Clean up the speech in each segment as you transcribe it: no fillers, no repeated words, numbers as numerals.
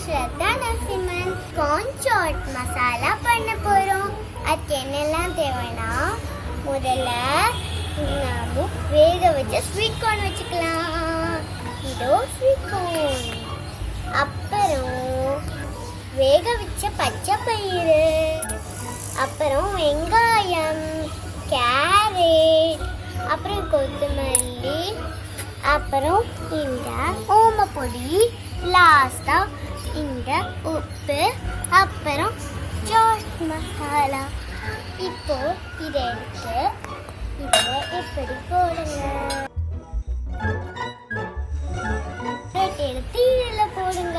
ஸ்ரத்தா Narasimhan. Corn chaat masala பண்ண போறோம். அதுக்கு என்னெல்லாம் தேவைன்னா, முதல்ல நாம வேக வச்ச ஸ்வீட் கார்ன் வச்சுக்கலாம். இதோ ஸ்வீட் கார்ன். அப்புறம் வேக வச்ச பச்சை பயிறு, அப்புறம் வெங்காயம், கேரட், அப்புறம் கொத்தமல்லி, அப்புறம் இந்த ஓமப்பொடி, லாஸ்டா இந்த உப்பு, அப்புறம் சாட் மசாலா. இப்போ இதை எடுத்து இதை எப்படி போடுங்க. எடுத்து இதில் போடுங்க.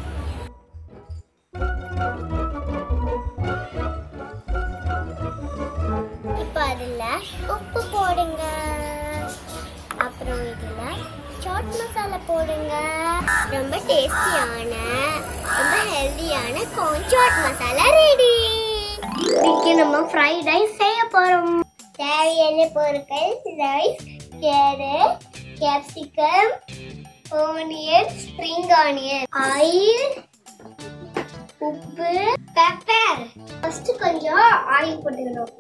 இப்போ அதில் உப்பு போடுங்க. அப்புறம் இதில் சாட் மசாலா போடுங்க. ரொம்ப டேஸ்டியான, ரொம்ப ஹெல்தியான கார்ன் சாட் மசாலா ரெடி. இன்னைக்கு நம்ம ஃப்ரைட் ரைஸ் செய்ய போறோம். தேவையான பொருட்கள்: rice, carrot, capsicum, onion, spring onion, oil, உப்பு, பெப்பர். ஃபர்ஸ்ட் கொஞ்சம் ஆயில் போட்டுக்கணும்.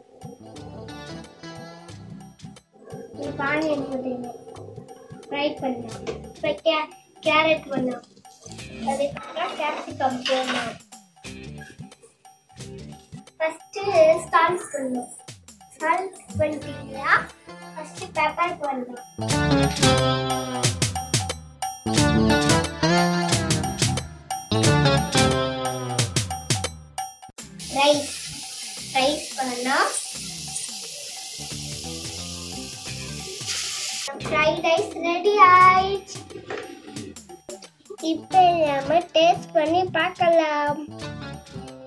ஆனியன் போட்டுக்கணும், ஃப்ரை பண்ணலாம். இப்போ கேரட் பண்ணலாம், அதுக்கப்புறம் கேப்சிகம் போடணும். ஃபர்ஸ்ட் சால்ட் பண்ணணும். சால்ட் பண்ணிட்டீங்களா? ஃபர்ஸ்ட் பெப்பர் போடணும். ரைஸ் பண்ணலாம். ஃப்ரைட் ரைஸ் ரெடி ஆயிடுச்சு. இப்போ நம்ம டேஸ்ட் பண்ணி பார்க்கலாம்.